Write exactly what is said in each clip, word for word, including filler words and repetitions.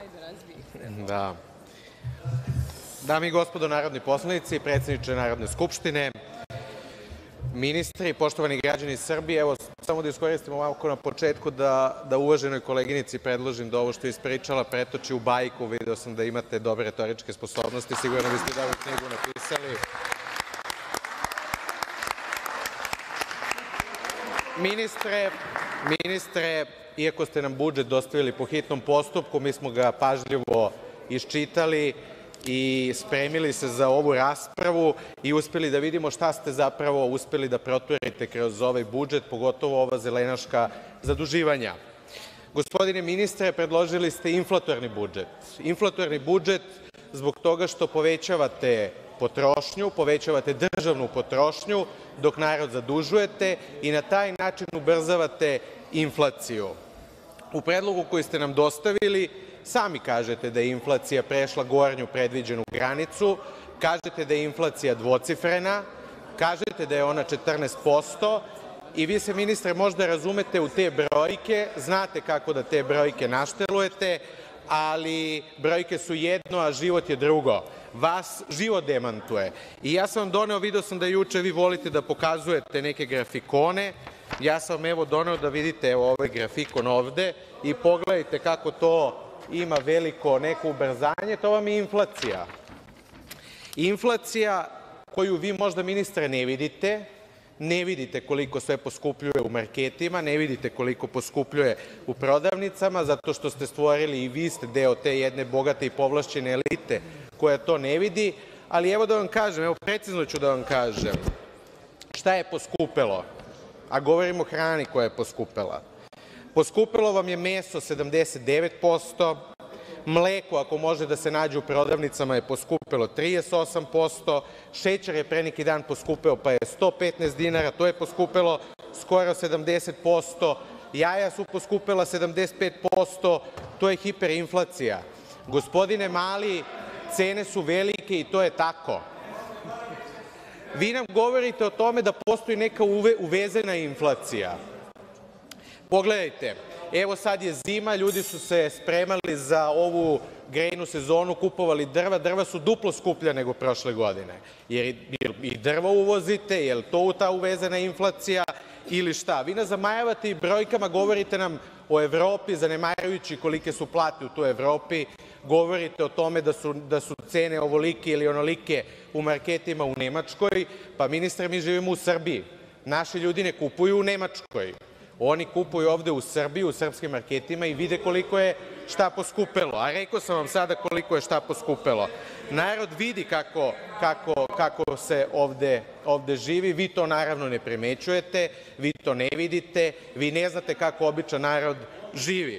Da. Dame i gospodo narodni poslanici, predsedniče Narodne skupštine, ministri, poštovani građani Srbije, evo samo da iskoristim ovako na početku da, da uvaženoj koleginici predložim da ovo što je ispričala pretoči u bajku. Video sam da imate dobre retoričke sposobnosti, sigurno biste da ovu knjigu napisali. Ministre, ministre, iako ste nam budžet dostavili po hitnom postupku, mi smo ga pažljivo iščitali i spremili se za ovu raspravu i uspeli da vidimo šta ste zapravo uspeli da proturite kroz ovaj budžet, pogotovo ova zelenaška zaduživanja. Gospodine ministre, predložili ste inflatorni budžet. Inflatorni budžet zbog toga što povećavate potrošnju, povećavate državnu potrošnju dok narod zadužujete i na taj način ubrzavate inflaciju. U predlogu koji ste nam dostavili sami kažete da je inflacija prešla gornju predviđenu granicu, kažete da je inflacija dvocifrena, kažete da je ona četrnaest posto i vi se, ministre, možda razumete u te brojke, znate kako da te brojke naštelujete, ali brojke su jedno, a život je drugo. Vas život demantuje. I ja sam vam doneo, video sam da juče vi volite da pokazujete neke grafikone, ja sam vam evo doneo da vidite evo ovaj grafikon ovde i pogledajte kako to ima veliko neko ubrzanje, to vam je inflacija. Inflacija koju vi možda, ministre, ne vidite, ne vidite koliko sve poskupljuje u marketima, ne vidite koliko poskupljuje u prodavnicama, zato što ste stvorili i vi ste deo te jedne bogate i povlašćene elite koja to ne vidi, ali evo da vam kažem, evo precizno ću da vam kažem šta je poskupelo, a govorimo o hrani koja je poskupela. Poskupelo vam je meso sedamdeset devet posto, mleko, ako može da se nađe u prodavnicama, je poskupelo trideset osam posto, šećer je pre neki dan poskupeo pa je sto petnaest dinara, to je poskupelo skoro sedamdeset posto, jaja su poskupela sedamdeset pet posto, to je hiperinflacija. Gospodine Mali, cene su velike i to je tako. Vi nam govorite o tome da postoji neka uvezena inflacija. Pogledajte, evo sad je zima, ljudi su se spremali za ovu grejnu sezonu, kupovali drva, drva su duplo skuplja nego prošle godine. Jer i drvo uvozite, je li to ta uvezena inflacija ili šta? Vi nas zamajavate i brojkama, govorite nam o Evropi, zanemarujući kolike su plate u toj Evropi, govorite o tome da su, da su cene ovolike ili onolike u marketima u Nemačkoj, pa ministre, mi živimo u Srbiji. Naši ljudi ne kupuju u Nemačkoj. Oni kupuju ovde u Srbiji, u srpskim marketima i vide koliko je šta poskupelo. A rekao sam vam sada koliko je šta poskupelo. Narod vidi kako, kako, kako se ovde, ovde živi. Vi to naravno ne primećujete, vi to ne vidite, vi ne znate kako običan narod živi.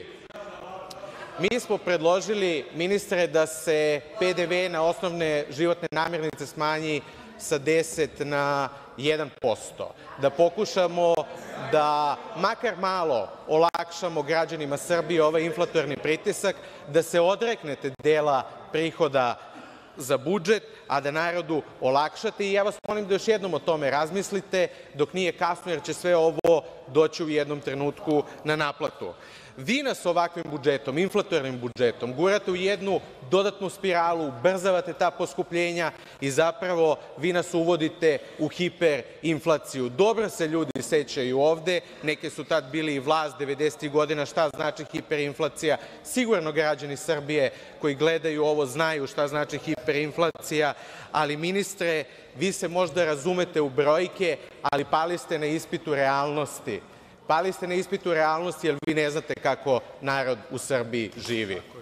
Mi smo predložili, ministre, da se P D V na osnovne životne namirnice smanji sa deset na jedan posto, da pokušamo da makar malo olakšamo građanima Srbije ovaj inflatorni pritisak, da se odreknete dela prihoda za budžet, a da narodu olakšate. I ja vas molim da još jednom o tome razmislite dok nije kasno, jer će sve ovo doći u jednom trenutku na naplatu. Vi nas ovakvim budžetom, inflatornim budžetom, gurate u jednu dodatnu spiralu, ubrzavate ta poskupljenja i zapravo vi nas uvodite u hiperinflaciju. Dobro se ljudi sećaju ovde, neke su tad bili i vlast devedesetih godina, šta znači hiperinflacija. Sigurno građani Srbije koji gledaju ovo znaju šta znači hiperinflacija, ali ministre, vi se možda razumete u brojke, ali pali ste na ispitu realnosti. Pali ste na ispitu realnosti jer vi ne znate kako narod u Srbiji živi.